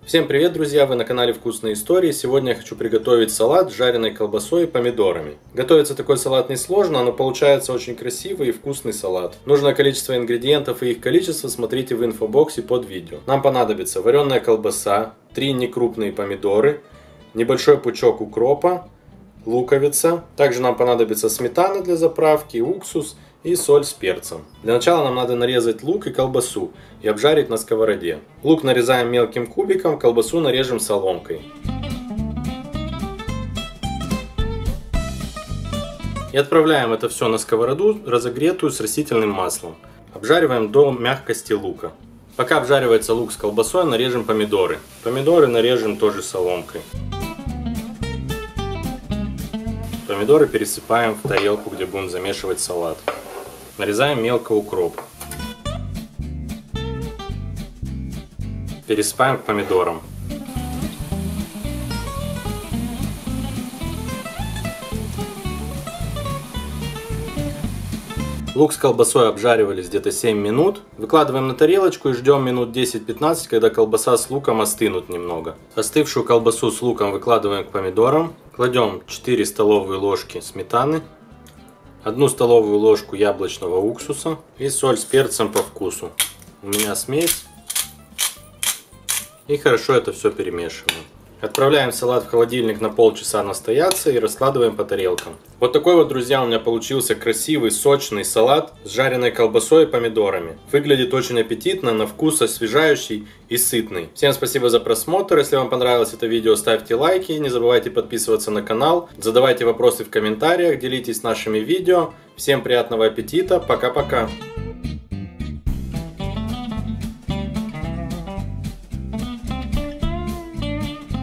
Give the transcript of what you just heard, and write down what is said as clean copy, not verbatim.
Всем привет, друзья! Вы на канале Вкусные истории. Сегодня я хочу приготовить салат с жареной колбасой и помидорами. Готовится такой салат несложно, но получается очень красивый и вкусный салат. Нужное количество ингредиентов и их количество смотрите в инфобоксе под видео. Нам понадобится вареная колбаса, 3 некрупные помидоры, небольшой пучок укропа, луковица. Также нам понадобится сметана для заправки, уксус и соль с перцем. Для начала нам надо нарезать лук и колбасу и обжарить на сковороде. Лук нарезаем мелким кубиком, колбасу нарежем соломкой. И отправляем это все на сковороду, разогретую с растительным маслом. Обжариваем до мягкости лука. Пока обжаривается лук с колбасой, нарежем помидоры. Помидоры нарежем тоже соломкой. Помидоры пересыпаем в тарелку, где будем замешивать салат. Нарезаем мелко укроп. Пересыпаем к помидорам. Лук с колбасой обжаривались где-то 7 минут. Выкладываем на тарелочку и ждем минут 10-15, когда колбаса с луком остынут немного. Остывшую колбасу с луком выкладываем к помидорам. Кладем 4 столовые ложки сметаны, 1 столовую ложку яблочного уксуса и соль с перцем по вкусу. У меня смесь. И хорошо это все перемешиваем. Отправляем салат в холодильник на полчаса настояться и раскладываем по тарелкам. Вот такой вот, друзья, у меня получился красивый, сочный салат с жареной колбасой и помидорами. Выглядит очень аппетитно, на вкус освежающий и сытный. Всем спасибо за просмотр. Если вам понравилось это видео, ставьте лайки. Не забывайте подписываться на канал. Задавайте вопросы в комментариях, делитесь нашими видео. Всем приятного аппетита. Пока-пока.